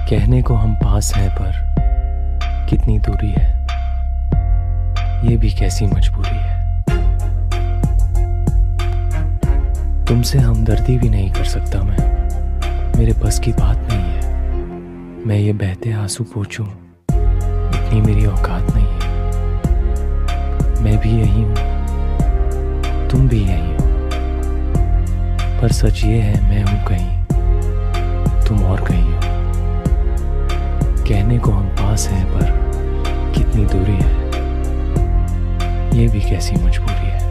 कहने को हम पास हैं पर कितनी दूरी है, ये भी कैसी मजबूरी है। तुमसे हमदर्दी भी नहीं कर सकता मैं, मेरे बस की बात नहीं है। मैं ये बहते आंसू पोंछूं, इतनी मेरी औकात नहीं है। मैं भी यही हूं, तुम भी यही हो, पर सच ये है मैं हूं कहीं, तुम और कहीं हो। कहने को हम पास हैं पर कितनी दूरी है, ये भी कैसी मजबूरी है।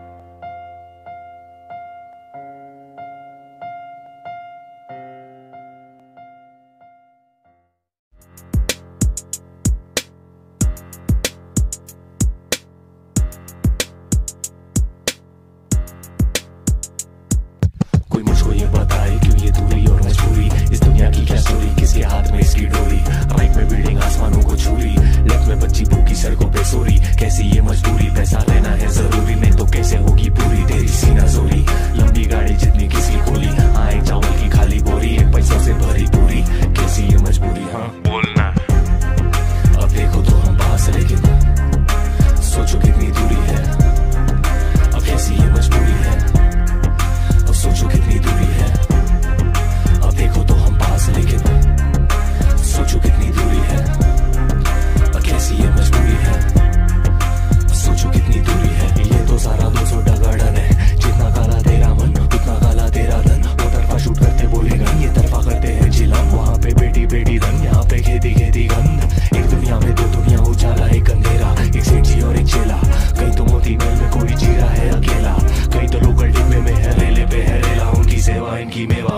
कोई मुझको ये बताए क्यों ये दूरी और मजबूरी, इस दुनिया की क्या स्टोरी, किसके हाथ में इसकी डोरी। राइट में बिल्डिंग आसमानों को छूरी, लेफ्ट में बच्ची भूखी सड़कों पे सोरी। कैसी ये मजबूरी, पैसा लेना है जरूरी, नहीं तो कैसे होगी पूरी तेरी सीना जोरी। लंबी गाड़ी जितनी किसी खोली, हाँ एक चावल की खाली बोरी, एक पैसों से भरी पूरी। कैसी ये मजबूरी, हाँ बोलना। अब देखो तो हम पास लेकिन सोचो कितनी दूरी है। अब कैसी ये मजबूरी है, अब सोचो कितनी दूरी है। अब देखो तो हम पास लेकिन सोचो कितनी दूरी है। अब कैसी ये मजबूरी है, अब सोचो कितनी दूरी है। ये तो सारा 200 गार्डन है, जितना काला तेरा मन उतना काला तेरा धन। वो तरफा शूट करते बोले गन, ये तरफा करते हैं जिला। वहाँ पे बेटी बेटी धन, यहाँ पे खेती खेती गंध। एक दुनिया में दो दुनिया, उजाला एक अंधेरा, एक सेठ जी और एक चेला। कहीं तो मोती महल में कोई जी रहा है अकेला, कहीं तो लोकल डिब्बे में है रेले पे है रेला। उनकी सेवा इनकी मेवा।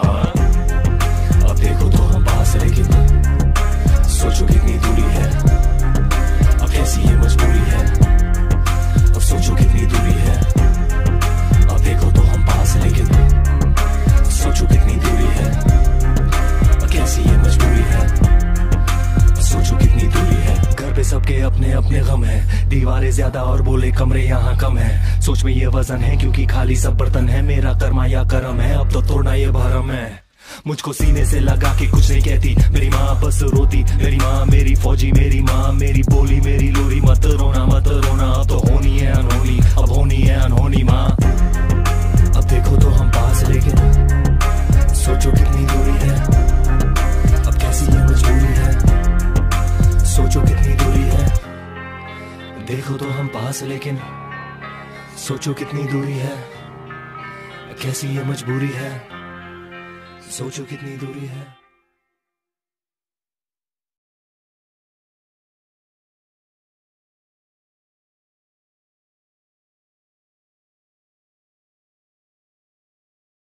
अब देखो तो हम पास लेकिन सोचो कितनी दूरी है। अब कैसी ये मजबूरी है, अब सोचो कितनी दूरी है। अब देखो तो हम पास लेकिन सोचो कितनी दूरी है। अब कैसी ये मजबूरी है, अब सोचो कितनी दूरी है। घर पे सबके अपने अपने गम है, दीवारें ज्यादा और बोले कमरे यहाँ कम है। सोच में ये वजन है क्योंकि खाली सब बर्तन है। मेरा कर्मा या करम है, अब तो तोड़ना ये भरम है। मुझको सीने से लगा के कुछ नहीं कहती, मेरी माँ बस रोती। मेरी माँ मेरी फौजी, मेरी माँ मेरी बोली, मेरी लोरी। मत रोना मत रोना, अब तो होनी है अनहोनी, अब होनी है अनहोनी माँ। अब देखो तो हम पास लेकिन सोचो कितनी दूरी है। अब कैसी ये मजबूरी है, सोचो कितनी दूरी है। देखो तो हम पास लेकिन सोचो कितनी दूरी है। कैसी ये मजबूरी है, सोचो कितनी दूरी है।